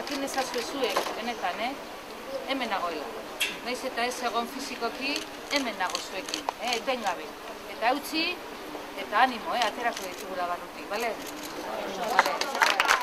jakin ezazue zuek, benetan, hemen nagoela. Naiz eta ez egon fizikoki, hemen nago zuekin, etengabe. Eta utzi, eta animo, aterako ditugula barrutik, bale?